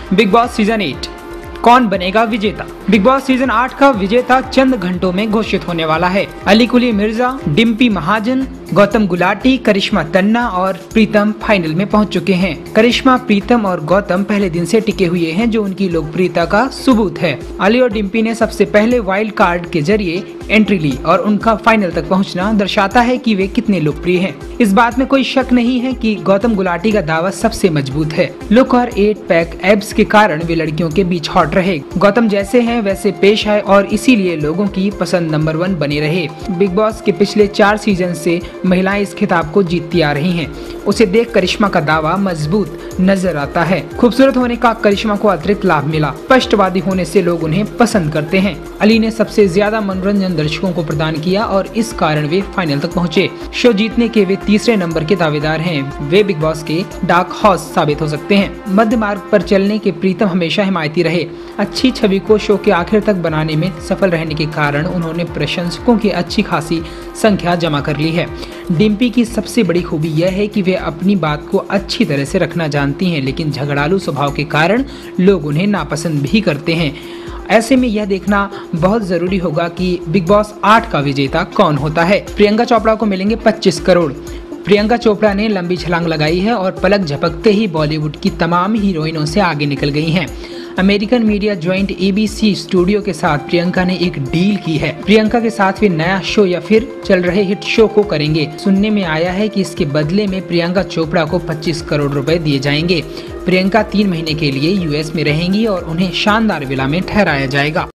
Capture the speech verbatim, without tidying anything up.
Big boss season eight कौन बनेगा विजेता। बिग बॉस सीजन आठ का विजेता चंद घंटों में घोषित होने वाला है। अली कुली मिर्जा, डिम्पी महाजन, गौतम गुलाटी, करिश्मा तन्ना और प्रीतम फाइनल में पहुंच चुके हैं। करिश्मा, प्रीतम और गौतम पहले दिन से टिके हुए हैं, जो उनकी लोकप्रियता का सबूत है। अली और डिम्पी ने सबसे पहले वाइल्ड कार्ड के जरिए एंट्री ली और उनका फाइनल तक पहुंचना दर्शाता है कि वे कितने लोकप्रिय हैं। इस बात में कोई शक नहीं है कि गौतम गुलाटी का दावा सबसे मजबूत है। लुक और एट पैक एब्स के कारण वे लड़कियों के बीच हॉट रहे। गौतम जैसे हैं वैसे पेश आए और इसीलिए लोगों की पसंद नंबर वन बने रहे। बिग बॉस के पिछले चार सीजन से महिलाएं इस खिताब को जीतती आ रही हैं। उसे देख करिश्मा का दावा मजबूत नजर आता है। खूबसूरत होने का करिश्मा को अतिरिक्त लाभ मिला। स्पष्टवादी होने से लोग उन्हें पसंद करते हैं। अली ने सबसे ज्यादा मनोरंजन दर्शकों को प्रदान किया और इस कारण वे फाइनल तक पहुंचे। शो जीतने के वे तीसरे नंबर के दावेदार हैं। वे बिग बॉस के डार्क हॉर्स साबित हो सकते हैं। मध्य मार्ग पर चलने के प्रीतम हमेशा हिमायती रहे। अच्छी छवि को शो के आखिर तक बनाने में सफल रहने के कारण उन्होंने प्रशंसकों की अच्छी खासी संख्या जमा कर ली है। डिम्पी की सबसे बड़ी खूबी यह है कि वे अपनी बात को अच्छी तरह से रखना जानती हैं, लेकिन झगड़ालू स्वभाव के कारण लोग उन्हें नापसंद भी करते हैं। ऐसे में यह देखना बहुत जरूरी होगा कि बिग बॉस आठ का विजेता कौन होता है। प्रियंका चोपड़ा को मिलेंगे पच्चीस करोड़। प्रियंका चोपड़ा ने लंबी छलांग लगाई है और पलक झपकते ही बॉलीवुड की तमाम हीरोइनों से आगे निकल गई हैं। American media joint ABC studio के साथ प्रियंका ने एक डील की है। प्रियंका के साथ वे नया शो या फिर चल रहे हिट शो को करेंगे। सुनने में आया है कि इसके बदले में प्रियंका चोपड़ा को पच्चीस करोड़ रुपए दिए जाएंगे। प्रियंका तीन महीने के लिए यूएस में रहेंगी और उन्हें शानदार विला में ठहराया जाएगा।